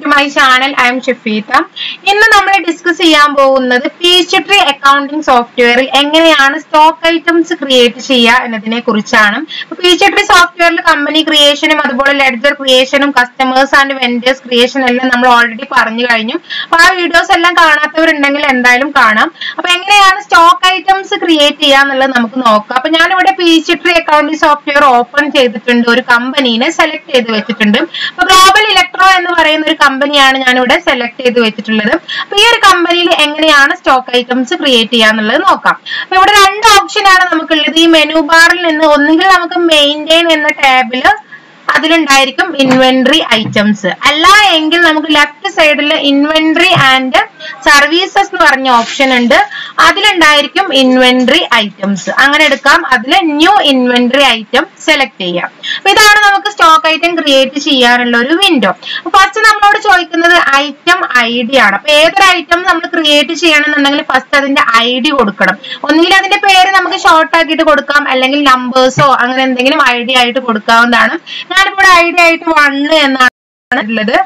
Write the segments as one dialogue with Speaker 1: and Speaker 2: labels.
Speaker 1: to my channel. I am Shafita. ഇന്ന് നമ്മൾ discuss ചെയ്യാൻ പോകുന്നത് Peachtree അക്കൗണ്ടിംഗ് സോഫ്റ്റ്വെയറിൽ എങ്ങനെയാണ് സ്റ്റോക്ക് ഐറ്റംസ് ക്രിയേറ്റ് ചെയ്യുക എന്നതിനെ കുറിച്ചാണ്. Peachtree സോഫ്റ്റ്വെയറിൽ കമ്പനി ക്രിയേഷനും അതുപോലെ ലെഡ്ജർ ക്രിയേഷനും കസ്റ്റമേഴ്സ് ആൻഡ് വെൻഡേഴ്സ് ക്രിയേഷൻ എല്ലാം നമ്മൾ ഓൾറെഡി പറഞ്ഞു കഴിഞ്ഞു. അപ്പോൾ ആ വീഡിയോസ് എല്ലാം കാണാത്തവരുണ്ടെങ്കിൽ എന്തായാലും കാണാം. അപ്പോൾ എങ്ങനെയാണ് സ്റ്റോക്ക് ഐറ്റംസ് ക്രിയേറ്റ് ചെയ്യുക എന്നുള്ളത് നമുക്ക് നോക്കാം. അപ്പോൾ ഞാനിവിടെ Peachtree അക്കൗണ്ടിംഗ് സോഫ്റ്റ്വെയർ ഓപ്പൺ ചെയ്തിട്ടുണ്ട്. ഒരു കമ്പനീനെ സെലക്ട് ചെയ്ത് വെച്ചിട്ടുണ്ട്. അപ്പോൾ ഗ്ലോബൽ ഇലക്ട്രോ എന്ന് പറയുന്ന ഒരു കമ്പനിയാണ് ഞാനിവിടെ സെലക്ട് ചെയ്ത് വെച്ചിട്ടുള്ളത്. അപ്പൊ ഈ ഒരു കമ്പനിയിൽ എങ്ങനെയാണ് സ്റ്റോക്ക് ഐറ്റംസ് ക്രിയേറ്റ് ചെയ്യാന്നുള്ളത് നോക്കാം. അപ്പൊ ഇവിടെ രണ്ട് ഓപ്ഷൻ ആണ് നമുക്കുള്ളത്. ഈ മെനു ബാറിൽ നിന്ന് ഒന്നുകിൽ നമുക്ക് മെയിൻറ്റെയിൻ എന്ന ടാബില് അതിലുണ്ടായിരിക്കും ഇൻവെന്ററി ഐറ്റംസ്, അല്ല എങ്കിൽ നമുക്ക് ലെഫ്റ്റ് സൈഡിൽ ഇൻവെന്ററി ആൻഡ് സർവീസസ് എന്ന് പറഞ്ഞ ഓപ്ഷൻ ഉണ്ട്. അതിലുണ്ടായിരിക്കും ഇൻവെന്ററി ഐറ്റംസ്. അങ്ങനെ എടുക്കാം. അതിൽ ന്യൂ ഇൻവെന്ററി ഐറ്റം സെലക്ട് ചെയ്യാം. അപ്പൊ ഇതാണ് നമുക്ക് സ്റ്റോക്ക് ഐറ്റം ക്രിയേറ്റ് ചെയ്യാനുള്ള ഒരു വിൻഡോ. ഫസ്റ്റ് നമ്മളോട് ചോദിക്കുന്നത് ഐറ്റം ഐ ഡി ആണ്. അപ്പൊ ഏതൊരു ഐറ്റം നമ്മൾ ക്രിയേറ്റ് ചെയ്യണമെന്നുണ്ടെങ്കിൽ ഫസ്റ്റ് അതിന്റെ ഐ ഡി കൊടുക്കണം. ഒന്നുകിൽ അതിന്റെ പേര് നമുക്ക് ഷോർട്ട് ആക്കിയിട്ട് കൊടുക്കാം, അല്ലെങ്കിൽ നമ്പേഴ്സോ അങ്ങനെ എന്തെങ്കിലും ഐ ഡി ആയിട്ട് കൊടുക്കാവുന്നതാണ്. ഞാനിവിടെ ഐ ഡി ആയിട്ട് 1 എന്നാണ് ഉള്ളത്.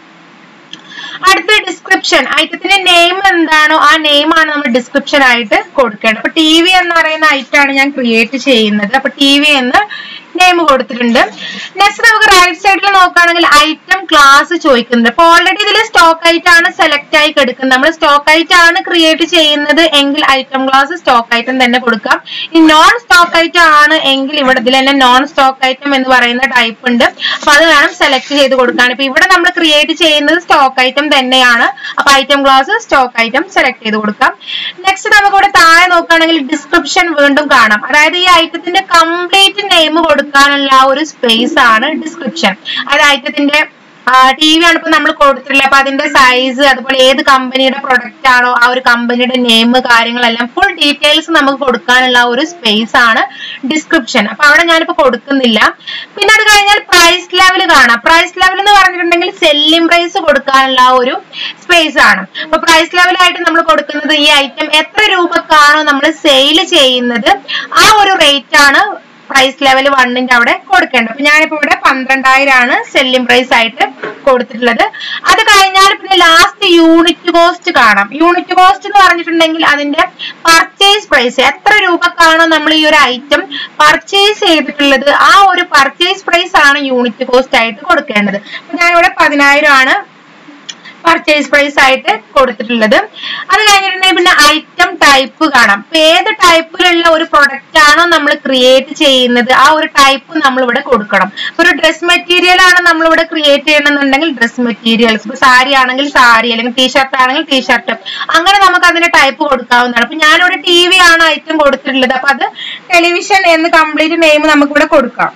Speaker 1: അടുത്ത ഡിസ്ക്രിപ്ഷൻ, ഐറ്റത്തിന്റെ നെയിം എന്താണോ ആ നെയിം ആണ് നമ്മൾ ഡിസ്ക്രിപ്ഷൻ ആയിട്ട് കൊടുക്കേണ്ടത്. അപ്പൊ ടി വി എന്ന് പറയുന്ന ഐറ്റം ആണ് ഞാൻ ക്രിയേറ്റ് ചെയ്യുന്നത്. അപ്പൊ ടി വി എന്ന് നെയിം കൊടുത്തിട്ടുണ്ട്. നെക്സ്റ്റ് നമുക്ക് റൈറ്റ് സൈഡിൽ നോക്കുകയാണെങ്കിൽ ഐറ്റം ക്ലാസ് ചോദിക്കുന്നുണ്ട്. അപ്പൊ ഓൾറെഡി ഇതിൽ സ്റ്റോക്ക് ഐറ്റം ആണ് സെലക്ട് ആയി കിടക്കുന്നത്. നമ്മൾ സ്റ്റോക്ക് ഐറ്റം ആണ് ക്രിയേറ്റ് ചെയ്യുന്നത് എങ്കിൽ ഐറ്റം ക്ലാസ് സ്റ്റോക്ക് ഐറ്റം തന്നെ കൊടുക്കാം. ഈ നോൺ സ്റ്റോക്ക് ഐറ്റം ആണ് എങ്കിൽ ഇവിടെ ഇതിൽ തന്നെ നോൺ സ്റ്റോക്ക് ഐറ്റം എന്ന് പറയുന്ന ടൈപ്പ് ഉണ്ട്. അപ്പൊ അത് വേണം സെലക്ട് ചെയ്ത് കൊടുക്കാൻ. ഇപ്പൊ ഇവിടെ നമ്മൾ ക്രിയേറ്റ് ചെയ്യുന്നത് സ്റ്റോക്ക് ഐറ്റം തന്നെയാണ്. അപ്പൊ item class stock item select ചെയ്ത് കൊടുക്കാം. നെക്സ്റ്റ് നമുക്ക് ഇവിടെ താഴെ നോക്കുകയാണെങ്കിൽ ഡിസ്ക്രിപ്ഷൻ വീണ്ടും കാണാം. അതായത് ഈ ഐറ്റത്തിന്റെ കംപ്ലീറ്റ് നെയിം കൊടുക്കാനുള്ള ഒരു സ്പേസ് ആണ് ഡിസ്ക്രിപ്ഷൻ. അതായത് ഐറ്റത്തിന്റെ ടി വി ആണ് ഇപ്പൊ നമ്മൾ കൊടുത്തിട്ടില്ല. അപ്പൊ അതിന്റെ സൈസ്, അതുപോലെ ഏത് കമ്പനിയുടെ പ്രൊഡക്റ്റ് ആണോ ആ ഒരു കമ്പനിയുടെ നെയിം, കാര്യങ്ങളെല്ലാം ഫുൾ ഡീറ്റെയിൽസ് നമുക്ക് കൊടുക്കാനുള്ള ഒരു സ്പേസ് ആണ് ഡിസ്ക്രിപ്ഷൻ. അപ്പൊ അവിടെ ഞാനിപ്പോ കൊടുക്കുന്നില്ല. പിന്നെ അത് കഴിഞ്ഞാൽ പ്രൈസ് ലെവൽ കാണാം. പ്രൈസ് ലെവൽ എന്ന് പറഞ്ഞിട്ടുണ്ടെങ്കിൽ സെല്ലിംഗ് പ്രൈസ് കൊടുക്കാനുള്ള ഒരു സ്പേസ് ആണ്. അപ്പൊ പ്രൈസ് ലെവലായിട്ട് നമ്മൾ കൊടുക്കുന്നത് ഈ ഐറ്റം എത്ര രൂപക്കാണോ നമ്മൾ സെയിൽ ചെയ്യുന്നത് ആ ഒരു റേറ്റ് ആണ് പ്രൈസ് ലെവൽ 1ന്റെ അവിടെ കൊടുക്കേണ്ടത്. അപ്പൊ ഞാനിപ്പോ ഇവിടെ 12,000 ആണ് സെല്ലിംഗ് പ്രൈസ് ആയിട്ട് കൊടുത്തിട്ടുള്ളത്. അത് കഴിഞ്ഞാൽ പിന്നെ ലാസ്റ്റ് യൂണിറ്റ് കോസ്റ്റ് കാണാം. യൂണിറ്റ് കോസ്റ്റ് എന്ന് പറഞ്ഞിട്ടുണ്ടെങ്കിൽ അതിന്റെ പർച്ചേസ് പ്രൈസ്, എത്ര രൂപക്കാണോ നമ്മൾ ഈ ഒരു ഐറ്റം പർച്ചേസ് ചെയ്തിട്ടുള്ളത് ആ ഒരു പർച്ചേസ് പ്രൈസ് ആണ് യൂണിറ്റ് കോസ്റ്റ് ആയിട്ട് കൊടുക്കേണ്ടത്. അപ്പൊ ഞാനിവിടെ 10,000 ആണ് പർച്ചേസ് പ്രൈസ് ആയിട്ട് കൊടുത്തിട്ടുള്ളത്. അത് കഴിഞ്ഞിട്ടുണ്ടെങ്കിൽ പിന്നെ ഐറ്റം ടൈപ്പ് കാണാം. ഇപ്പൊ ഏത് ടൈപ്പിലുള്ള ഒരു പ്രൊഡക്റ്റ് ആണോ നമ്മൾ ക്രിയേറ്റ് ചെയ്യുന്നത് ആ ഒരു ടൈപ്പ് നമ്മൾ ഇവിടെ കൊടുക്കണം. ഒരു ഡ്രസ് മെറ്റീരിയൽ ആണ് നമ്മൾ ഇവിടെ ക്രിയേറ്റ് ചെയ്യണമെന്നുണ്ടെങ്കിൽ ഡ്രസ് മെറ്റീരിയൽസ്, ഇപ്പൊ സാരി ആണെങ്കിൽ സാരി, അല്ലെങ്കിൽ ടീഷർട്ട് ആണെങ്കിൽ ടീഷർട്ട്, അങ്ങനെ നമുക്ക് അതിന്റെ ടൈപ്പ് കൊടുക്കാവുന്നതാണ്. അപ്പൊ ഞാനിവിടെ ടി വി ആണ് ഐറ്റം കൊടുത്തിട്ടുള്ളത്. അപ്പൊ അത് ടെലിവിഷൻ എന്ന് കംപ്ലീറ്റ് നെയിം നമുക്ക് ഇവിടെ കൊടുക്കാം.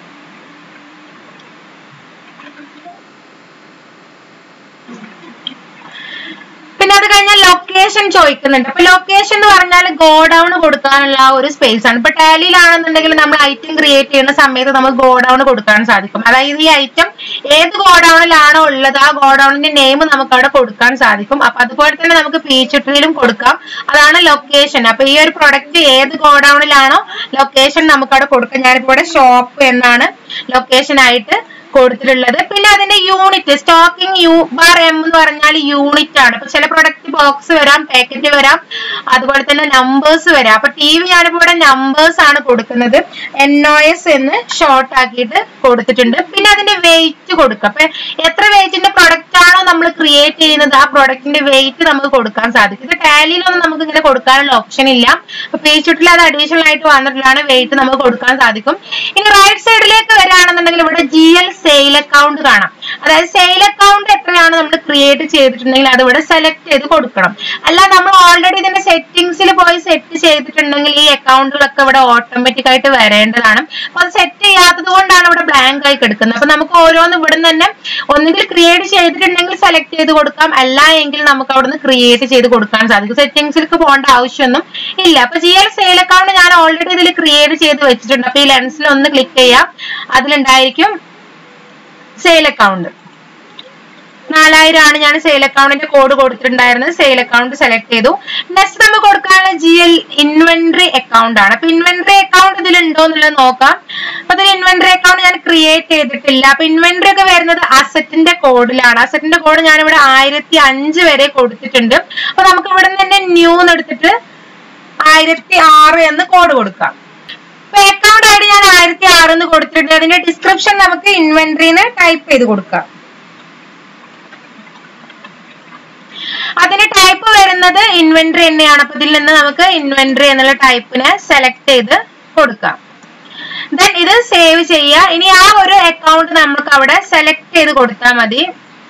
Speaker 1: പിന്നെ അത് കഴിഞ്ഞാൽ ലൊക്കേഷൻ ചോദിക്കുന്നുണ്ട്. അപ്പൊ ലൊക്കേഷൻ എന്ന് പറഞ്ഞാൽ ഗോഡൌൺ കൊടുക്കാനുള്ള ഒരു സ്പേസ് ആണ്. ഇപ്പൊ ടാലിയിലാണെന്നുണ്ടെങ്കിൽ നമ്മൾ ഐറ്റം ക്രിയേറ്റ് ചെയ്യുന്ന സമയത്ത് നമുക്ക് ഗോഡൌൺ കൊടുക്കാൻ സാധിക്കും. അതായത് ഈ ഐറ്റം ഏത് ഗോഡൌണിലാണോ ഉള്ളത് ആ ഗോഡൌണിന്റെ നെയിം നമുക്ക് അവിടെ കൊടുക്കാൻ സാധിക്കും. അപ്പൊ അതുപോലെ തന്നെ നമുക്ക് Peachtree-ലും കൊടുക്കാം. അതാണ് ലൊക്കേഷൻ. അപ്പൊ ഈ ഒരു പ്രൊഡക്റ്റ് ഏത് ഗോഡൌണിലാണോ ലൊക്കേഷൻ നമുക്ക് അവിടെ കൊടുക്കാം. ഞാനിപ്പോ ഇവിടെ ഷോപ്പ് എന്നാണ് ലൊക്കേഷൻ ആയിട്ട് കൊടുത്തിട്ടുള്ളത്. പിന്നെ അതിന്റെ യൂണിറ്റ്, സ്റ്റോക്കിംഗ് U/M എന്ന് പറഞ്ഞാൽ യൂണിറ്റ് ആണ്. അപ്പൊ ചില പ്രൊഡക്റ്റ് ബോക്സ് വരാം, പാക്കറ്റ് വരാം, അതുപോലെ തന്നെ നമ്പേഴ്സ് വരാം. അപ്പൊ ടി വി ഞാനിപ്പോ ഇവിടെ നമ്പേഴ്സ് ആണ് കൊടുക്കുന്നത്. NOS എന്ന് ഷോർട്ട് ആക്കിയിട്ട് കൊടുത്തിട്ടുണ്ട്. പിന്നെ അതിന്റെ വെയിറ്റ് കൊടുക്കുക. അപ്പൊ എത്ര വെയിറ്റിന്റെ പ്രൊഡക്റ്റ് ആണോ നമ്മൾ ക്രിയേറ്റ് ചെയ്യുന്നത് ആ പ്രൊഡക്റ്റിന്റെ വെയിറ്റ് നമുക്ക് കൊടുക്കാൻ സാധിക്കും. ഇത് ടാലിയിലൊന്നും നമുക്ക് ഇങ്ങനെ കൊടുക്കാനുള്ള ഓപ്ഷൻ ഇല്ല. അപ്പൊ Peachtree അത് അഡീഷണൽ ആയിട്ട് വന്നിട്ടുള്ളതാണ്. വെയിറ്റ് നമുക്ക് കൊടുക്കാൻ സാധിക്കും. ഇനി റൈറ്റ് സൈഡിലേക്ക് വരികയാണെന്നുണ്ടെങ്കിൽ ഇവിടെ GL സെയിൽ അക്കൗണ്ട് കാണാം. അതായത് സെയിൽ അക്കൗണ്ട് എത്രയാണ് നമ്മൾ ക്രിയേറ്റ് ചെയ്തിട്ടുണ്ടെങ്കിൽ അത് ഇവിടെ സെലക്ട് ചെയ്ത് കൊടുക്കണം. അല്ല നമ്മൾ ഓൾറെഡി ഇതിന്റെ സെറ്റിംഗ്സിൽ പോയി സെറ്റ് ചെയ്തിട്ടുണ്ടെങ്കിൽ ഈ അക്കൗണ്ടുകളൊക്കെ ഇവിടെ ഓട്ടോമാറ്റിക് ആയിട്ട് വരേണ്ടതാണ്. അപ്പൊ അത് സെറ്റ് ചെയ്യാത്തത് കൊണ്ടാണ് ഇവിടെ ബ്ലാങ്ക് ആയി കിടക്കുന്നത്. അപ്പൊ നമുക്ക് ഓരോന്ന് ഇവിടെ തന്നെ ഒന്നുകിൽ ക്രിയേറ്റ് ചെയ്തിട്ടുണ്ടെങ്കിൽ സെലക്ട് ചെയ്ത് കൊടുക്കാം, അല്ല എങ്കിൽ നമുക്ക് അവിടെ നിന്ന് ക്രിയേറ്റ് ചെയ്ത് കൊടുക്കാൻ സാധിക്കും. സെറ്റിംഗ്സിലേക്ക് പോകേണ്ട ആവശ്യമൊന്നും ഇല്ല. അപ്പൊ GL സെയിൽ അക്കൗണ്ട് ഞാൻ ഓൾറെഡി ഇതിൽ ക്രിയേറ്റ് ചെയ്ത് വെച്ചിട്ടുണ്ട്. അപ്പൊ ഈ ലെൻസിൽ ഒന്ന് ക്ലിക്ക് ചെയ്യാം. അതിലുണ്ടായിരിക്കും സെയിൽ അക്കൗണ്ട്. 4000 ആണ് ഞാൻ സെയിൽ അക്കൗണ്ടിന്റെ കോഡ് കൊടുത്തിട്ടുണ്ടായിരുന്നത്. സെയിൽ അക്കൗണ്ട് സെലക്ട് ചെയ്തു. നെക്സ്റ്റ് നമുക്ക് കൊടുക്കാനുള്ള GL ഇൻവെന്ററി അക്കൗണ്ട് ആണ്. അപ്പൊ ഇൻവെന്ററി അക്കൗണ്ട് ഇതിൽ ഉണ്ടോ എന്നുള്ളത് നോക്കാം. അപ്പൊ ഇതിൽ ഇൻവെന്ററി അക്കൗണ്ട് ഞാൻ ക്രിയേറ്റ് ചെയ്തിട്ടില്ല. അപ്പൊ ഇൻവെന്ററി ഒക്കെ വരുന്നത് അസറ്റിന്റെ കോഡിലാണ്. അസറ്റിന്റെ കോഡ് ഞാൻ ഇവിടെ 1005 വരെ കൊടുത്തിട്ടുണ്ട്. അപ്പൊ നമുക്ക് ഇവിടെ നിന്ന് തന്നെ ന്യൂ എടുത്തിട്ട് 1006 എന്ന് കോഡ് കൊടുക്കാം. അപ്പൊ അക്കൗണ്ട് ഐഡി ഞാൻ 1006 എന്ന് കൊടുത്തിട്ടുണ്ട്. അതിന്റെ ഡിസ്ക്രിപ്ഷൻ നമുക്ക് ഇൻവെന്ററിന്ന് ടൈപ്പ് ചെയ്ത് കൊടുക്കാം. അതിന്റെ ടൈപ്പ് വരുന്നത് ഇൻവെന്ററി തന്നെയാണ്. അപ്പൊ ഇതിൽ നിന്ന് നമുക്ക് ഇൻവെന്ററി എന്നുള്ള ടൈപ്പിനെ സെലക്ട് ചെയ്ത് കൊടുക്കാം. ദെൻ ഇത് സേവ് ചെയ്യുക. ഇനി ആ ഒരു അക്കൗണ്ട് നമുക്ക് അവിടെ സെലക്ട് ചെയ്ത് കൊടുത്താൽ മതി.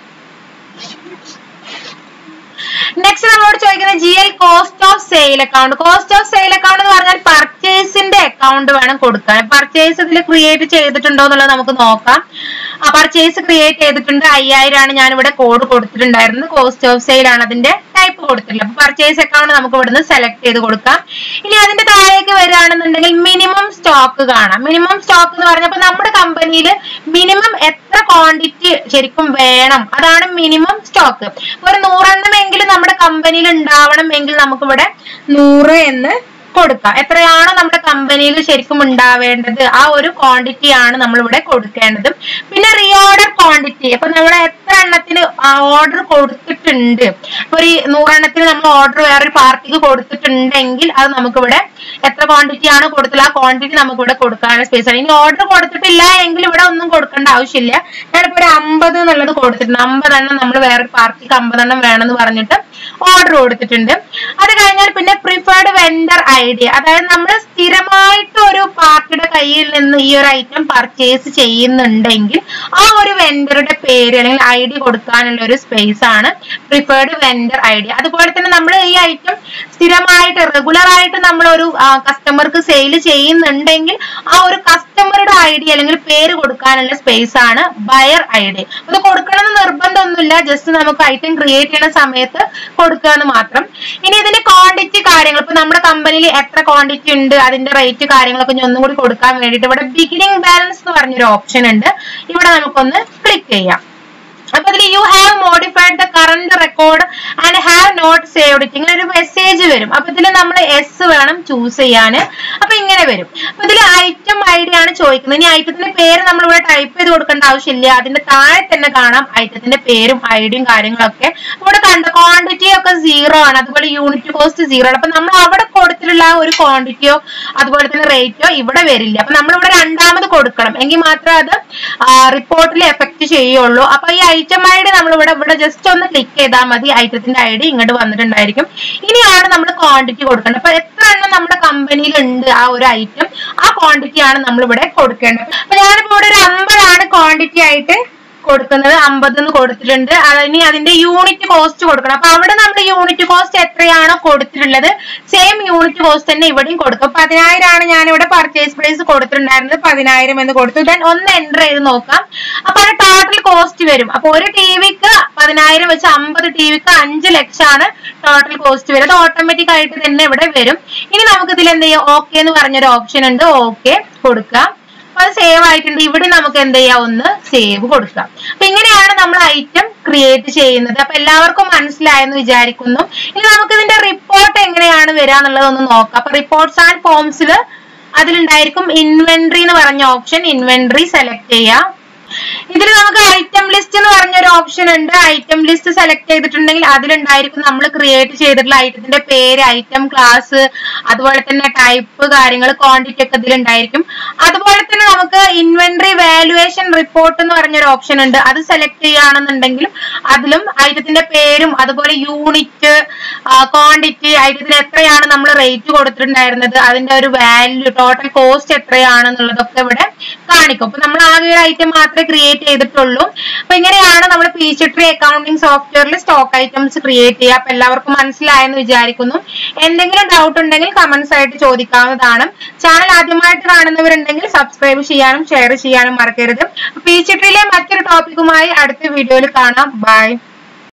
Speaker 1: നെക്സ്റ്റ് നമ്മളോട് ചോദിക്കുന്നത് GL cost of sale account. Cost of sale account എന്ന് പറഞ്ഞാൽ പർച്ചേസിന്റെ അക്കൗണ്ട് വേണം കൊടുക്കാൻ. പർച്ചേസ് ഇതിൽ ക്രിയേറ്റ് ചെയ്തിട്ടുണ്ടോ എന്നുള്ളത് നമുക്ക് നോക്കാം. പർച്ചേസ് ക്രിയേറ്റ് ചെയ്തിട്ടുണ്ട്. 5000 ആണ് ഞാൻ ഇവിടെ കോഡ് കൊടുത്തിട്ടുണ്ടായിരുന്നത്. കോസ്റ്റ് ഓഫ് സെയിൽ ആണ് അതിന്റെ ടൈപ്പ് കൊടുത്തിട്ടില്ല. അപ്പൊ പർച്ചേസ് അക്കൗണ്ട് നമുക്ക് ഇവിടുന്ന് സെലക്ട് ചെയ്ത് കൊടുക്കാം. ഇനി അതിന്റെ താഴേക്ക് വരികയാണെന്നുണ്ടെങ്കിൽ മിനിമം സ്റ്റോക്ക് കാണാം. മിനിമം സ്റ്റോക്ക് എന്ന് പറഞ്ഞപ്പോൾ നമ്മുടെ കമ്പനിയിൽ മിനിമം എത്ര ക്വാണ്ടിറ്റി ശരിക്കും വേണം, അതാണ് മിനിമം സ്റ്റോക്ക്. ഒരു 100 എണ്ണമെങ്കിലും നമ്മുടെ കമ്പനിയിൽ ഉണ്ടാവണമെങ്കിൽ നമുക്കിവിടെ 100 എന്ന് കൊടുക്കാം. എത്രയാണോ നമ്മുടെ കമ്പനിയിൽ ശരിക്കും ഉണ്ടാവേണ്ടത് ആ ഒരു ക്വാണ്ടിറ്റി ആണ് നമ്മൾ ഇവിടെ കൊടുക്കേണ്ടത്. പിന്നെ റീഓർഡർ ക്വാണ്ടിറ്റി, അപ്പൊ നമ്മൾ എത്ര എണ്ണത്തിന് ഓർഡർ കൊടുത്തിട്ടുണ്ട്, ഒരു 100 എണ്ണത്തിന് നമ്മൾ ഓർഡർ വേറൊരു പാർട്ടിക്ക് കൊടുത്തിട്ടുണ്ടെങ്കിൽ അത് നമുക്കിവിടെ എത്ര ക്വാണ്ടിറ്റി ആണ് കൊടുത്തില്ല ആ ക്വാണ്ടിറ്റി നമുക്ക് ഇവിടെ കൊടുക്കാനുള്ള സ്പേസ് ആണ്. ഇനി ഓർഡർ കൊടുത്തിട്ടില്ല എങ്കിൽ ഇവിടെ ഒന്നും കൊടുക്കേണ്ട ആവശ്യമില്ല. ഞാനിപ്പോ ഒരു 50 എന്നുള്ളത് കൊടുത്തിട്ടുണ്ട്. 50 എണ്ണം നമ്മൾ വേറൊരു പാർട്ടിക്ക് 50 എണ്ണം വേണമെന്ന് പറഞ്ഞിട്ട് ഓർഡർ കൊടുത്തിട്ടുണ്ട്. അത് കഴിഞ്ഞാൽ പിന്നെ പ്രിഫേർഡ് വെൻഡർ ഐഡി, അതായത് നമ്മൾ സ്ഥിരമായിട്ട് ഒരു പാർട്ടിയുടെ കയ്യിൽ നിന്ന് ഈ ഒരു ഐറ്റം പർച്ചേസ് ചെയ്യുന്നുണ്ടെങ്കിൽ ആ ഒരു വെൻഡറുടെ പേര് അല്ലെങ്കിൽ ID കൊടുക്കാനുള്ള ഒരു സ്പേസ് ആണ് പ്രിഫേർഡ് വെൻഡർ ID. അതുപോലെ തന്നെ നമ്മൾ ഈ ഐറ്റം സ്ഥിരമായിട്ട് റെഗുലർ ആയിട്ട് നമ്മൾ ഒരു കസ്റ്റമർക്ക് സെയിൽ ചെയ്യുന്നുണ്ടെങ്കിൽ ആ ഒരു കസ്റ്റമറുടെ ID അല്ലെങ്കിൽ പേര് കൊടുക്കാനുള്ള സ്പേസ് ആണ് ബയർ ID. അത് കൊടുക്കണമെന്ന് നിർബന്ധമൊന്നുമില്ല, ജസ്റ്റ് നമുക്ക് ഐറ്റം ക്രിയേറ്റ് ചെയ്യുന്ന സമയത്ത് കൊടുക്കുക എന്ന് മാത്രം. ഇനി ഇതിന്റെ ക്വാണ്ടിറ്റി കാര്യങ്ങൾ, ഇപ്പൊ നമ്മുടെ കമ്പനിയിൽ എത്ര ക്വാണ്ടിറ്റി ഉണ്ട്, അതിന്റെ റേറ്റ് കാര്യങ്ങളൊക്കെ ഞാൻ ഒന്നും കൂടി കൊടുക്കാൻ വേണ്ടിയിട്ട് ഇവിടെ ബിഗിനിങ് ബാലൻസ് എന്ന് പറഞ്ഞൊരു ഓപ്ഷൻ ഉണ്ട്. ഇവിടെ നമുക്കൊന്ന് ക്ലിക്ക് ചെയ്യാം. അപ്പൊ ഇതിൽ you have modified the current record and have not saved it, ഇങ്ങനെ ഒരു മെസ്സേജ് വരും. അപ്പൊ ഇതിൽ നമ്മൾ എസ് വേണം ചൂസ് ചെയ്യാന്. അപ്പൊ ഇങ്ങനെ വരും. അപ്പൊ ഇതിൽ ഐറ്റം ID ആണ് ചോദിക്കുന്നത്. ഇനി ഐറ്റത്തിന്റെ പേര് നമ്മൾ ഇവിടെ ടൈപ്പ് ചെയ്ത് കൊടുക്കേണ്ട ആവശ്യമില്ല. അതിന്റെ താഴെ തന്നെ കാണാം ഐറ്റത്തിന്റെ പേരും ഐഡിയും കാര്യങ്ങളൊക്കെ. ഇവിടെ കണ്ട ക്വാണ്ടിറ്റി ഒക്കെ 0 ആണ്, അതുപോലെ യൂണിറ്റ് കോസ്റ്റ് 0 ആണ്. അപ്പൊ നമ്മൾ അവിടെ കൊടുത്തിട്ടുള്ള ഒരു ക്വാണ്ടിറ്റിയോ അതുപോലെ തന്നെ റേറ്റോ ഇവിടെ വരില്ല. അപ്പൊ നമ്മളിവിടെ രണ്ടാമത് കൊടുക്കണം, എങ്കിൽ മാത്രമേ അത് റിപ്പോർട്ടിൽ എഫക്ട് ചെയ്യുള്ളൂ. അപ്പൊ ഈ ഐറ്റം ID നമ്മൾ ഇവിടെ ജസ്റ്റ് ഒന്ന് ക്ലിക്ക് ചെയ്താൽ മതി, ഐറ്റത്തിന്റെ ID ഇങ്ങോട്ട് വന്നിട്ടുണ്ടായിരിക്കും. ഇനിയാണ് നമ്മൾ ക്വാണ്ടിറ്റി കൊടുക്കേണ്ടത്. അപ്പൊ എത്ര എണ്ണം നമ്മുടെ കമ്പനിയിൽ ഉണ്ട് ആ ഒരു ഐറ്റം, ആ ക്വാണ്ടിറ്റി ആണ് നമ്മൾ ഇവിടെ കൊടുക്കേണ്ടത്. അപ്പൊ ഞാനിപ്പോ ഇവിടെ ഒരു 50 ആണ് ക്വാണ്ടിറ്റി ആയിട്ട് കൊടുക്കുന്നത്. 50 എന്ന് കൊടുത്തിട്ടുണ്ട്. ഇനി അതിന്റെ യൂണിറ്റ് കോസ്റ്റ് കൊടുക്കണം. അപ്പൊ അവിടെ നമ്മൾ യൂണിറ്റ് കോസ്റ്റ് എത്രയാണോ കൊടുത്തിട്ടുള്ളത് സെയിം യൂണിറ്റ് കോസ്റ്റ് തന്നെ ഇവിടെയും കൊടുക്കും. 10000 ആണ് ഞാൻ ഇവിടെ പർച്ചേസ് പ്രൈസ് കൊടുത്തിട്ടുണ്ടായിരുന്നത്. 10000 എന്ന് കൊടുത്തു. ദെൻ ഒന്ന് എൻ്റർ ചെയ്ത് നോക്കാം. അപ്പൊ അത് ടോട്ടൽ കോസ്റ്റ് വരും. അപ്പൊ ഒരു ടിവിക്ക് 10000 വെച്ച് 50 ടിവിക്ക് 5 ലക്ഷം ആണ് ടോട്ടൽ കോസ്റ്റ് വരും. അത് ഓട്ടോമാറ്റിക് ആയിട്ട് തന്നെ ഇവിടെ വരും. ഇനി നമുക്ക് ഇതിൽ എന്ത് ചെയ്യാം, ഓക്കെ എന്ന് പറഞ്ഞൊരു ഓപ്ഷൻ ഉണ്ട്, ഓക്കെ കൊടുക്കാം. അത് സേവ് ആയിട്ടുണ്ട്. ഇവിടെ നമുക്ക് എന്ത് ചെയ്യാം, ഒന്ന് സേവ് കൊടുക്കാം. അപ്പൊ ഇങ്ങനെയാണ് നമ്മൾ ഐറ്റം ക്രിയേറ്റ് ചെയ്യുന്നത്. അപ്പൊ എല്ലാവർക്കും മനസ്സിലായെന്ന് വിചാരിക്കുന്നു. ഇനി നമുക്ക് ഇതിന്റെ റിപ്പോർട്ട് എങ്ങനെയാണ് വരിക എന്നുള്ളത് ഒന്ന് നോക്കാം. അപ്പൊ റിപ്പോർട്ട്സ് ആൻഡ് ഫോംസിൽ അതിലുണ്ടായിരിക്കും ഇൻവെന്ററി എന്ന് പറഞ്ഞ ഓപ്ഷൻ. ഇൻവെന്ററി സെലക്ട് ചെയ്യാം. ഇതിൽ നമുക്ക് ഐറ്റം ലിസ്റ്റ് എന്ന് പറഞ്ഞൊരു ഓപ്ഷൻ ഉണ്ട്. ഐറ്റം ലിസ്റ്റ് സെലക്ട് ചെയ്തിട്ടുണ്ടെങ്കിൽ അതിലുണ്ടായിരിക്കും നമ്മൾ ക്രിയേറ്റ് ചെയ്തിട്ടുള്ള ഐറ്റത്തിന്റെ പേര്, ഐറ്റം ക്ലാസ്, അതുപോലെ തന്നെ ടൈപ്പ് കാര്യങ്ങൾ, ക്വാണ്ടിറ്റി ഒക്കെ ഇതിലുണ്ടായിരിക്കും. അതുപോലെ തന്നെ നമുക്ക് ഇൻവെന്ററി വാല്യുവേഷൻ റിപ്പോർട്ട് എന്ന് പറഞ്ഞൊരു ഓപ്ഷൻ ഉണ്ട്. അത് സെലക്ട് ചെയ്യുകയാണെന്നുണ്ടെങ്കിലും അതിലും ഐറ്റത്തിന്റെ പേരും അതുപോലെ യൂണിറ്റ്, ക്വാണ്ടിറ്റി, ഐറ്റത്തിന് എത്രയാണ് നമ്മൾ റേറ്റ് കൊടുത്തിട്ടുണ്ടായിരുന്നത്, അതിന്റെ ഒരു വാല്യൂ, ടോട്ടൽ കോസ്റ്റ് എത്രയാണെന്നുള്ളതൊക്കെ ഇവിടെ കാണിക്കും. അപ്പൊ നമ്മൾ ആകെ ഒരു ഐറ്റം മാത്രമേ ക്രിയേറ്റ് ചെയ്തിട്ടുള്ളൂ. അപ്പൊ ഇങ്ങനെയാണ് നമ്മൾ പീച്ച്ട്രീ അക്കൗണ്ടിംഗ് സോഫ്റ്റ്വെയറിൽ സ്റ്റോക്ക് ഐറ്റംസ് ക്രിയേറ്റ് ചെയ്യുക. അപ്പൊ എല്ലാവർക്കും മനസ്സിലായെന്ന് വിചാരിക്കുന്നു. എന്തെങ്കിലും ഡൗട്ട് ഉണ്ടെങ്കിൽ കമന്റ്സ് ആയിട്ട് ചോദിക്കാവുന്നതാണ്. ചാനൽ ആദ്യമായിട്ട് കാണുന്നവരുണ്ടെങ്കിൽ സബ്സ്ക്രൈബ് ചെയ്യാനും ഷെയർ ചെയ്യാനും മറക്കരുത്. പീച്ച്ട്രീയിലെ മറ്റൊരു ടോപ്പിക്കുമായി അടുത്ത വീഡിയോയിൽ കാണാം. ബൈ.